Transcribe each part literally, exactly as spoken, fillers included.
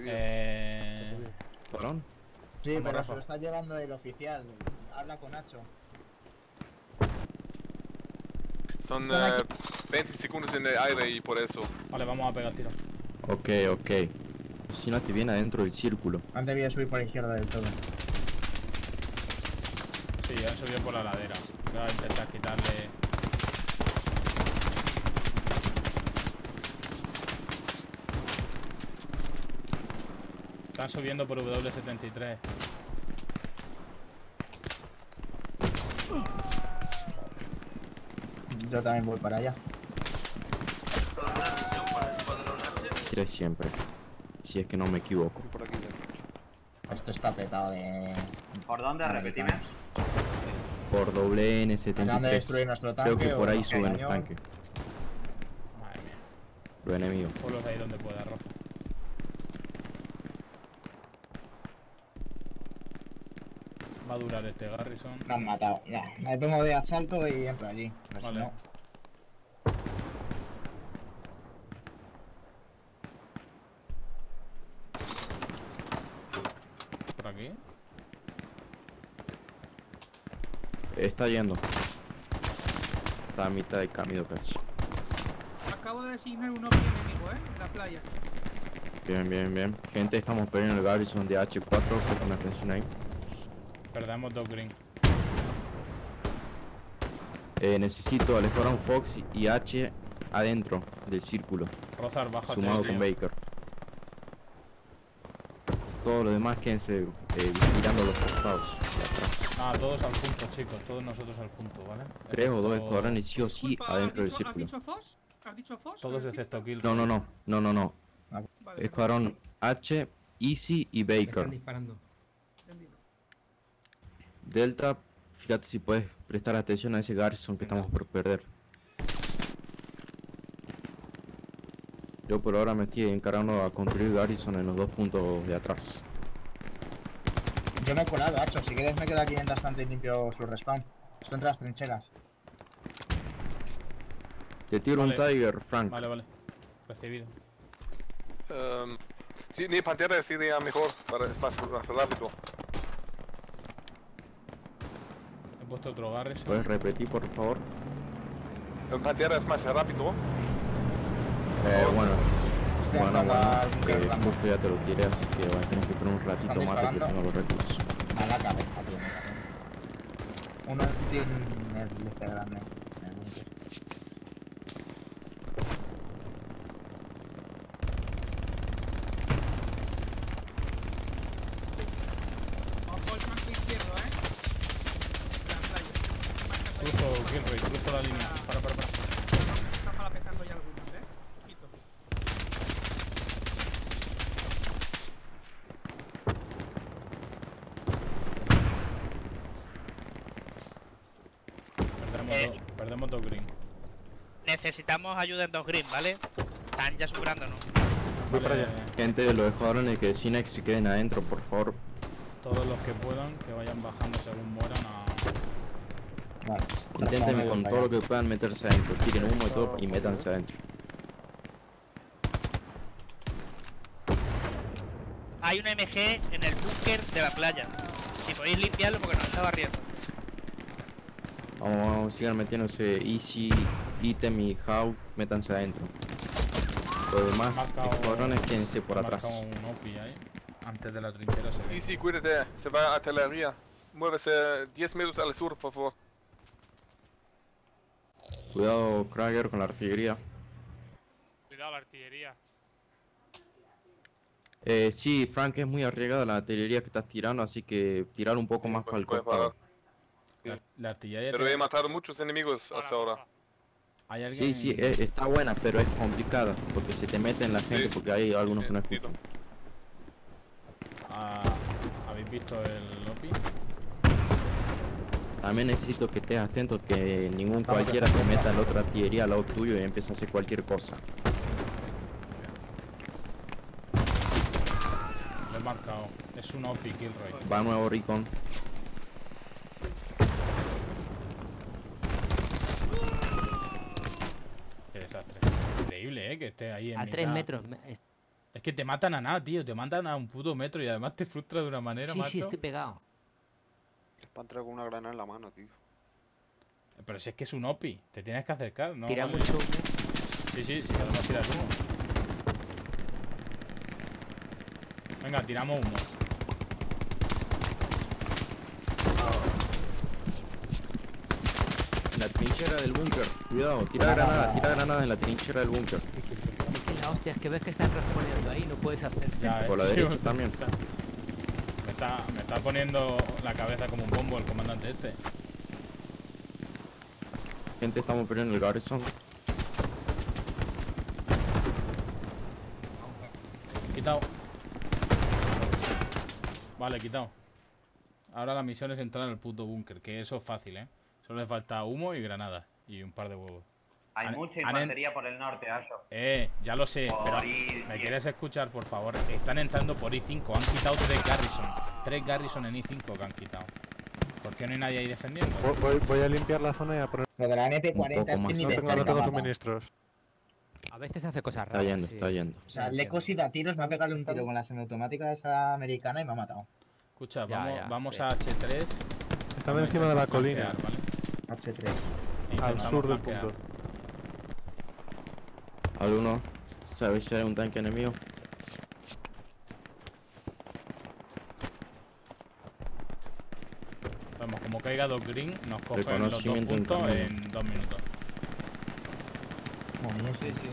Eh... ¿Perdón? Sí, pero se lo está llevando el oficial. Habla con Nacho. Son uh, veinte segundos en el aire y por eso. Vale, vamos a pegar tiro. Ok, ok. Si no te viene adentro del círculo. Antes voy a subir por la izquierda del todo. Sí, han subido por la ladera. Voy a intentar quitarle. Están subiendo por W setenta y tres. Yo también voy para allá. Tire siempre. Si es que no me equivoco. Por aquí ya. Esto está petado de... ¿Por dónde? Repetime. Por W N setenta y ¿Acaban de tres. destruir nuestro tanque? Creo que por o ahí nos suben el cañón? tanque. Madre mía. Los enemigos. Ponlos ahí donde pueda, Rafa. Va a durar este Garrison. Me han matado, ya. Me pongo de asalto y entro allí. No sé, Vale. no. Por aquí. Está yendo. Está a mitad del camino casi. Acabo de asignar un opi enemigo, eh, en la playa. Bien, bien, bien. Gente, estamos perdiendo el Garrison de H cuatro. Presten atención ahí. Perdemos dos green. Eh, necesito al Escuadrón Fox y H adentro del círculo. Rozar, bájate. Sumado con Baker. Todo lo demás quédense eh, mirando los costados de atrás. Ah, todos al punto, chicos. Todos nosotros al punto, ¿vale? Tres o dos Excepto- escuadrones sí o sí Disculpa, adentro ¿has del dicho, ¿has círculo. dicho Foss? ¿Has dicho Foss? Todos ¿Has excepto Kill. No, no, no. No, no, no. Vale, Escuadrón H, Easy y Me están Baker. disparando. entendido. Delta, fíjate si puedes prestar atención a ese Garrison que estamos por perder. Yo por ahora me estoy encargando a construir Garrison en los dos puntos de atrás. Yo me he colado, Hacho. Si quieres me quedo aquí mientras tanto y limpio su respawn. Estoy entre las trincheras. Te tiro Vale. un Tiger, Frank. Vale, vale. Recibido. Um, sí, ni Pantera sería mejor para espacio más rápido. He puesto otro Garrison. ¿Puedes repetir, por favor? Um, Pantera es más rápido. Eh, bueno, Estoy bueno, entrando bueno, al búnker que blanco. justo ya te lo tiré, así que vas a tener que esperar un ratito ¿Están más de que disparando? tenga los recursos. A la cabeza, tío. Uno tiene el este grande. en el búnker. Ojo el flanco izquierdo, eh. La playa. Cruzo, Gilroy, cruzo la línea. Para, para, para. Está parapetando ya algunos, eh. Ojito. Perdemos, Eh. dos, perdemos dos green. Necesitamos ayuda en dos green, ¿vale? Están ya superándonos. Voy para allá. Gente de los escuadrones que de Cinex se queden adentro, por favor. Todos los que puedan, que vayan bajando según mueran a... Vale. Inténtenme Respawn con para todo lo allá. que puedan meterse adentro. Tiren humo y todo y métanse adentro. Hay un M G en el búnker de la playa. Si podéis limpiarlo porque nos está barriendo. Vamos, vamos, sigan metiéndose Easy, Item y How, métanse adentro. Los demás Marcado- escuadrones quédense por He atrás. marcado un O P I ahí. Antes de la trinchera se ve. Easy, cuídate, se va a artillería. Muévese diez metros al sur, por favor. Cuidado, Krager, con la artillería. Cuidado la artillería. Eh, sí, Frank, es muy arriesgada la artillería que estás tirando, así que tirar un poco Sí, más puede- para el puede costado. parar. La, la artillería Pero te- he matado muchos enemigos hasta ahora. ¿Hay alguien? Sí, sí, eh, está buena, pero es complicada, porque se te mete en la gente, Sí. porque hay algunos que no Sí, escuchan. Ah, ¿habéis visto el O P I? También necesito que estés atento que ningún Vamos, cualquiera que- se meta en la otra artillería al lado tuyo y empiece a hacer cualquier cosa. Lo he marcado. Es un O P I, Kilroy. Va nuevo Recon. Qué desastre. Increíble, ¿eh? Que esté ahí en A mitad. tres metros. me- es- Es que te matan a nada, tío. Te matan a un puto metro y además te frustra de una manera, Sí, macho. sí, estoy pegado. Para entrar con una granada en la mano, tío. Pero si es que es un O P I, te tienes que acercar, ¿no? Tira Vale. mucho humo. Sí, sí, sí, además tiras humo. Venga, tiramos humo. La trinchera del búnker. Cuidado, tira granada, tira granada en la trinchera del búnker. Es que la hostia, es que ves que están respondiendo ahí, no puedes hacer. Ya, Por la eh. derecha también. Me está, me está poniendo la cabeza como un bombo el comandante este. Gente, estamos perdiendo el garrison. Quitado. Vale, quitado. Ahora la misión es entrar al puto búnker, que eso es fácil, ¿eh? Solo le falta humo y granadas. Y un par de huevos. Hay Han- mucha han en- infantería por el norte, Aso. Eh, ya lo sé, Por pero I ¿me diez. quieres escuchar, por favor? Están entrando por I cinco, han quitado tres Garrison. Tres Garrison en I cinco que han quitado. ¿Por qué no hay nadie ahí defendiendo? Voy, voy- voy a limpiar la zona y a poner... Lo de la M P Un cuarenta poco es que más. ni No de tengo, no cerca tengo mata. suministros. A veces hace cosas Está raras. yendo, sí. está yendo. O sea, le he cosido a tiros, me ha pegado un tiro con la semiautomática esa americana y me ha matado. Escucha, Ya, vamos, ya, vamos sí. a H tres. Estaba Vamos a encima de la intentar colina, flanquear, ¿vale? H tres. al Intentamos sur del flanquear. punto. ¿Alguno sabe si hay un tanque enemigo? Vamos, como caiga dos green, nos cogen los dos Reconocimiento en puntos camino. en dos minutos. Sí, sí.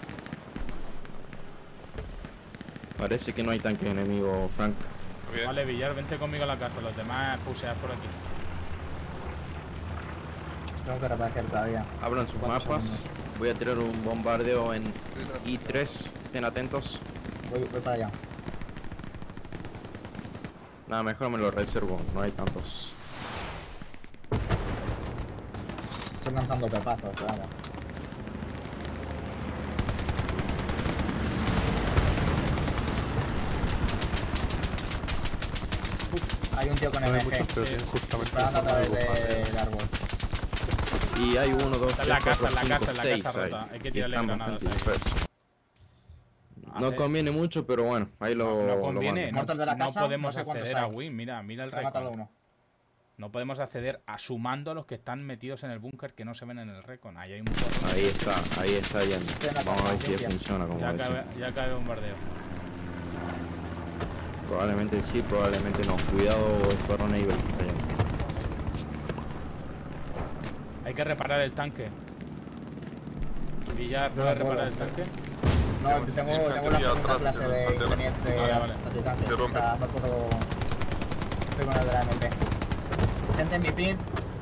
Parece que no hay tanque enemigo, Frank. Muy bien. Vale, Villar, vente conmigo a la casa. Los demás puseas por aquí. Tengo que repartir todavía. Abran sus Cuatro mapas. segundos. Voy a tirar un bombardeo en I tres. Estén atentos. Voy, voy para allá. Nada, mejor me lo reservo. No hay tantos. Estoy lanzando pepazos, claro. Uf, hay un tío con No hay M G. muchos, pero sí. tienen justamente Está dando a la zona través de del árbol. Y hay uno, dos, Está en tres, la casa, cuatro, en la cinco, casa, en la seis casa ahí. rota. Hay que Y tirarle están granadas bastante ahí. dispersos. No Hace- conviene mucho, pero bueno, ahí lo, No lo conviene, mando. no, Muertos de la no casa, podemos no sé cuántos acceder a hay. win. Mira, mira el Se ha matado recon. uno. No podemos acceder a sumando a los que están metidos en el búnker que no se ven en el recon. Ahí hay un montón. Ahí está, ahí está yendo. Estoy en la Vamos a ver casa, si limpia. funciona como Ya decía. cabe, ya cabe bombardeo. Probablemente sí, probablemente no. Cuidado, Sparrow Naval. Está yendo. Hay que reparar el tanque. Villar, No ¿puedes puedo. reparar el tanque? No, tengo, tengo la Infantería segunda atrás clase de la de frontera. ingeniero Vale, vale. de tanque. Se rompe. O sea, no puedo... Estoy con el de la M P. Gente en mi pin.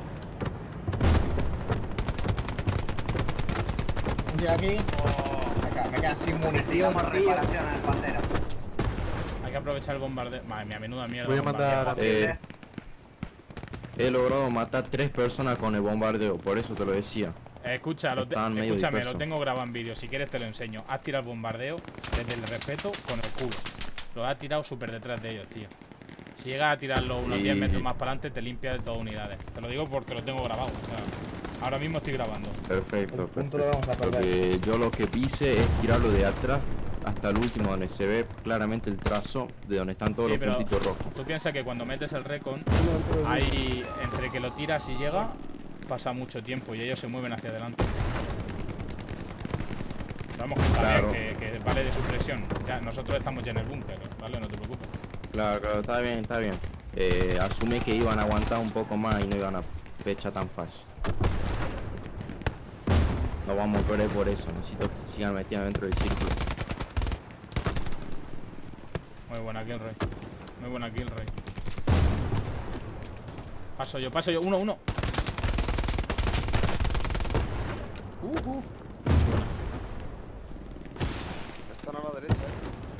Un tío aquí. Me quedan, me quedan sin munición, Necesitamos tío. reparación en el Pantera. Hay que aprovechar el bombardeo. Madre mía, menuda mierda. Voy a bombardeo. mandar- Eh, he logrado matar tres personas con el bombardeo, por eso te lo decía. Eh, escucha, lo te- Están medio escúchame, lo dispersos. tengo grabado en vídeo. Si quieres te lo enseño. Has tirado el bombardeo desde el respeto con el culo. Lo has tirado súper detrás de ellos, tío. Si llegas a tirarlo unos Y- diez metros más para adelante, te limpias dos unidades. Te lo digo porque lo tengo grabado. O sea, ahora mismo estoy grabando. Perfecto, El punto lo perfecto. vamos a perder. Porque yo lo que hice es tirarlo de atrás hasta el último, donde se ve claramente el trazo de donde están todos Sí, los pero puntitos rojos. tú piensas que cuando metes el recon, hay entre que lo tiras y llega, pasa mucho tiempo y ellos se mueven hacia adelante. Vamos, que está Claro. bien, que, que vale de supresión. Ya, nosotros estamos ya en el búnker, ¿vale? No te preocupes. Claro, claro, está bien, está bien. Eh, asumí que iban a aguantar un poco más y no iban a pechar tan fácil. No vamos a perder por eso, necesito que se sigan metiendo dentro del círculo. Muy buena kill, Rey. Muy buena kill, Rey. Paso yo, paso yo. Uno, uno. Uh, uh. Están a la derecha, eh.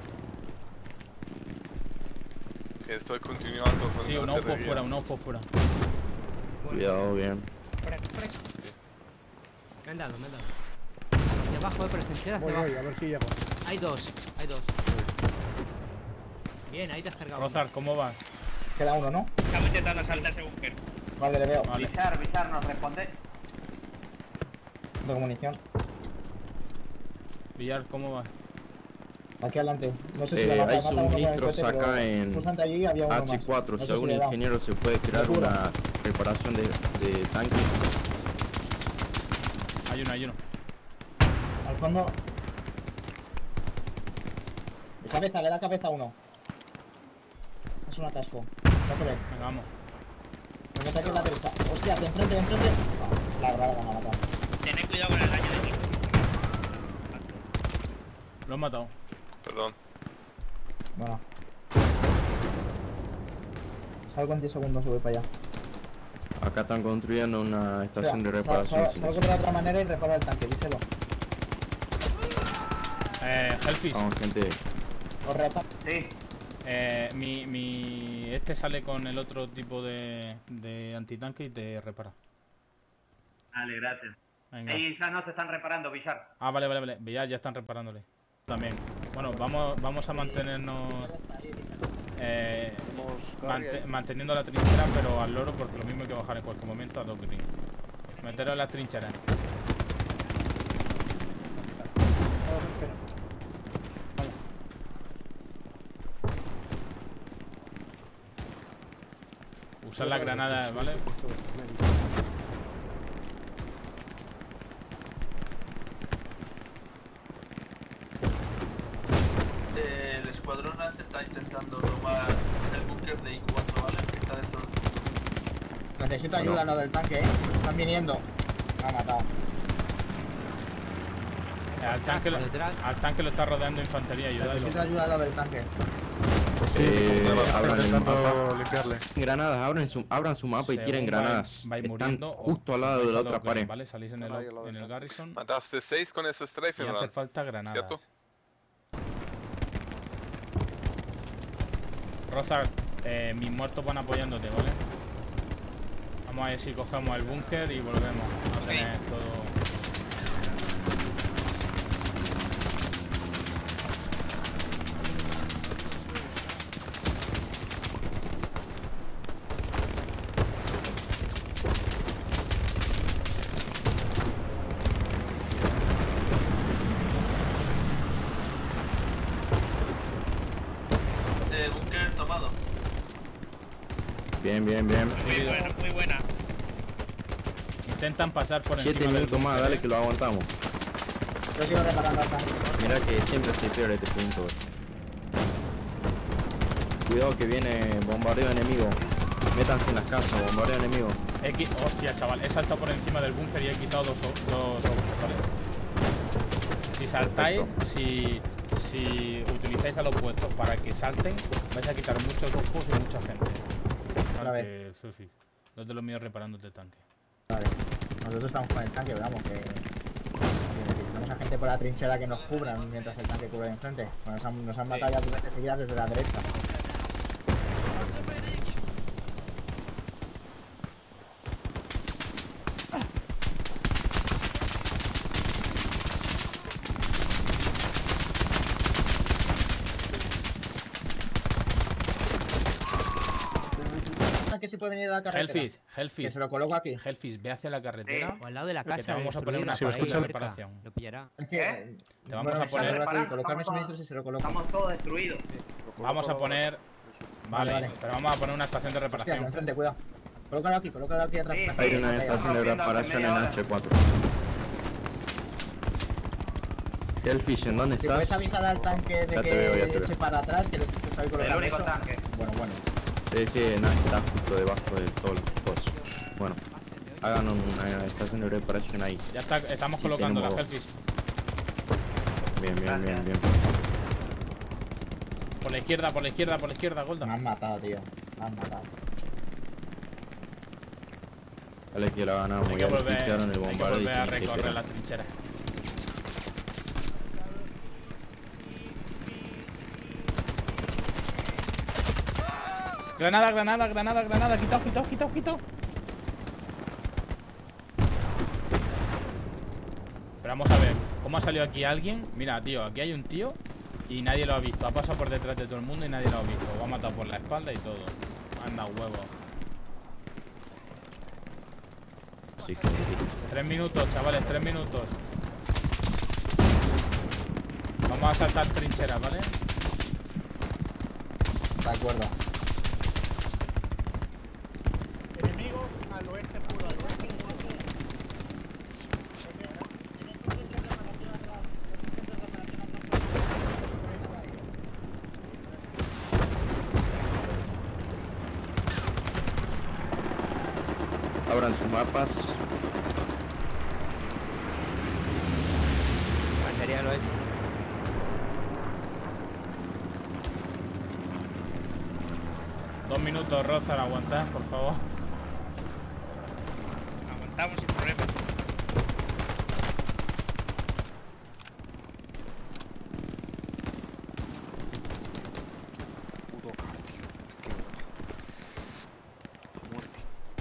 Que estoy continuando con Sí, la un off artillería. fuera, un off fuera. Cuidado, bien. Fresco, fresco. Me han dado, me han dado. Hacia abajo, eh, por las trincheras, hacia Voy, abajo. voy, a ver si llego. Hay dos, hay dos. Bien, ahí te has cargado. Rozar, ¿cómo vas? Queda uno, ¿no? Estamos intentando saltar ese búnker. Vale, le veo. Vale. Visar, Visar, nos responde. No tengo munición. Villar, ¿cómo vas? Aquí adelante. No sé si Eh, le mata, hay mata uno con el suministros cohete, acá pero en justamente allí había uno H cuatro. más. Si No sé algún le he dado. ingeniero se puede crear Locura. una reparación de, de tanques. Hay uno, hay uno. Al fondo. De cabeza, le da cabeza a uno. Es un atasco. Va por él. Venga, vamos. Me mete aquí en la derecha. Hostia, de enfrente, de enfrente. Ah, la verdad, la van a matar. Tened cuidado con el daño de aquí. Lo he matado. Perdón. Bueno. Salgo en diez segundos y voy para allá. Acá están construyendo una estación de Sal- reparación. sal- si Salgo de necesitan. otra manera y reparo el tanque, díselo. Eh, Hellfish. Vamos, gente. Lo reparo. Sí. Eh, mi, mi... Este sale con el otro tipo de, de antitanque y te repara. Vale, gracias. Venga. Ahí ya no se están reparando, Villar. Ah, vale, vale, vale. Ya, ya están reparándole. También. Bueno, vamos, vamos a mantenernos... Eh, Vamos, mante- Gary, ahí. manteniendo la trinchera, pero al loro, porque lo mismo hay que bajar en cualquier momento a dos green. Meteros en las trincheras. Usar las granadas, ¿vale? El escuadrón H está intentando tomar el búnker de I cuatro, ¿vale? Que está dentro. Necesito Bueno. ayuda, lo del tanque, eh. Están viniendo. Me ha matado. Eh, Al tanque, lo, Por detrás. al tanque lo está rodeando infantería, ayudarlo. Necesito ayuda, lo del tanque. Sí, Eh, está abran el intentando mapa. limpiarle. Granadas, abran su, abran su mapa y Según tiren vais- granadas. vais Están muriendo, justo al lado vais de la a otra dos green, pared. ¿vale? Salís en el, Ahí, al lado en del el tanque. Garrison Mataste seis con ese strafe, y hace ¿verdad? falta granadas. ¿Cierto? Rozar, eh, mis muertos van apoyándote, ¿vale? Vamos a ver si cogemos el búnker y volvemos a tener todo... Eh, búnker tomado. Bien, bien, bien. Muy buena, muy buena. Intentan pasar por Siete encima del minutos más, búnker, dale ¿eh? que lo aguantamos. Yo sigo reparando al tanque. Mira que siempre se pierde este punto. Cuidado que viene bombardeo enemigo. Métanse en las casas, bombardeo enemigo. He qui- Hostia, chaval, he saltado por encima del búnker y he quitado dos, o- dos ojos, ¿vale? Si saltáis, si, si utilizáis a los vuestros para que salten, vais a quitar muchos ojos y mucha gente. A ver. Tanque, Selfie. Dos de los míos reparándote el tanque. Vale. Nosotros estamos con el tanque, pero vamos, que... que necesitamos a gente por la trinchera que nos cubran mientras el tanque cubre de enfrente. Pues nos han, nos han matado ya dos veces seguidas desde la derecha. Que si puede venir a la carretera. Hellfish, Que Hellfish, se lo coloco aquí. Hellfish, ve hacia la carretera. O al lado de la Que casa. te vamos a poner una destruida, estación por de ahí, cerca. reparación. Lo pillará. Es que, ¿Eh? Te vamos a bueno, poner- salgo aquí, Estamos colocar mis todos- suministros y se lo coloco. Estamos todos destruidos. Vamos a poner... Vale, Vale, vale. pero vamos a poner una estación de Hostia, reparación. enfrente, cuidado. Colócalo aquí, colócalo aquí atrás. Sí, Hay una sí, estación de estamos viendo hace reparación en media hora. H cuatro. Hellfish, ¿en dónde Si puedes estás? avisar al tanque de Ya que te veo, ya te eche veo. para atrás, que lo que estoy El colocando único eso. tanque. Bueno, bueno. Sí, sí, no, está justo debajo de todos los cosas. Bueno, hagan una estación de reparación ahí. Ya está, estamos Sí, colocando la tenemos- Hellfish. Bien, bien, bien, bien. Por la izquierda, por la izquierda, por la izquierda, Me Golda. han matado, tío. Me han matado. Dale que la ganamos, Hay que ya volver, limpiaron el hay que bombardeo y volver a tienen que recorrer esperar. la trinchera. Granada, granada, granada, granada. Quitado, quitado, quitado, quitado. Pero vamos a ver, ¿cómo ha salido aquí alguien? Mira, tío, aquí hay un tío y nadie lo ha visto. Ha pasado por detrás de todo el mundo y nadie lo ha visto. Lo ha matado por la espalda y todo. Anda, huevo. Así que, Tres minutos, chavales, tres minutos. Vamos a saltar trincheras, ¿vale? De acuerdo. Enemigos al oeste puro, al oeste puro. Abran sus mapas. Batería al oeste. Dos minutos, Rozar, aguantad, por favor. Aguantamos sin problema. Puto car, tío. Qué odio. A muerte.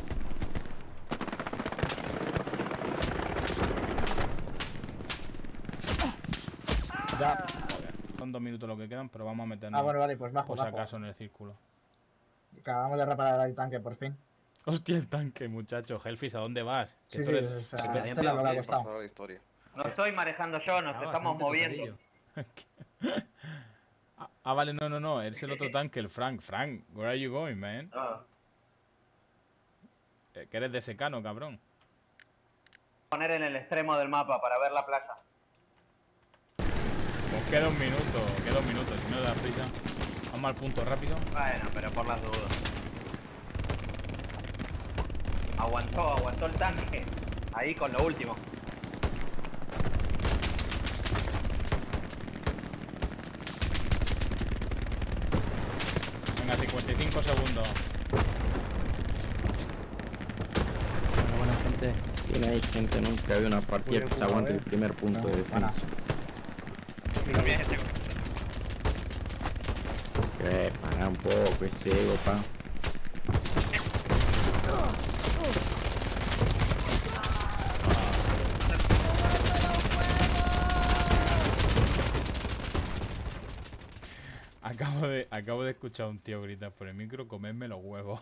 Ya. Son dos minutos lo que quedan, pero vamos a meternos. Ah, bueno, vale, pues bajo, por si bajo. acaso en el círculo. Acabamos de reparar el tanque por fin. Hostia, el tanque, muchacho. Hellfish, ¿a dónde vas? Que Sí, tú sí, eres- o sea, que tú eres- este lo que ha costado. Pasar la historia. No estoy manejando yo, nos Ah, estamos bastante moviendo. cosadillo. Ah, ah, vale, no, no, no. Eres el otro tanque, el Frank. Frank, where are you going, man? Ah, Eh, Que eres de secano, cabrón. poner en el extremo del mapa para ver la plaza. Pues queda un minuto, queda un minuto. Si no le das prisa. Vamos al punto rápido. Bueno, pero por las dudas. Aguantó, aguantó el tanque. Ahí con lo último. Venga, cincuenta y cinco segundos. Bueno, buena gente. Tiene ahí gente, nunca había una partida Muy que se bien aguante jugado, el eh. primer punto de No, para. defensa. Había gente con nosotros. Que para un poco ese ego, pa. Acabo de, acabo de escuchar a un tío gritar por el micro, comerme los huevos.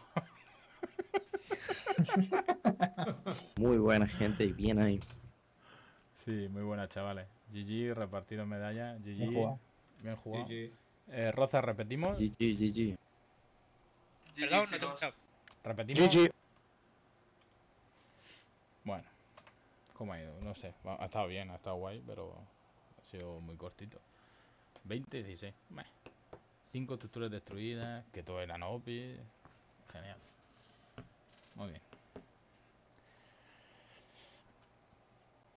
Muy buena gente y bien ahí. Sí, muy buena, chavales. G G, repartido medallas. G G, Bien jugado. bien jugado. Eh, Roza, repetimos. G G, G G. Perdón, no te he escuchado. Repetimos. G G. Bueno, ¿cómo ha ido? No sé. Va- Ha estado bien, ha estado guay, pero ha sido muy cortito. veinte, dieciséis. Meh. Cinco estructuras destruidas, que todo eran O P I. Genial. Muy bien.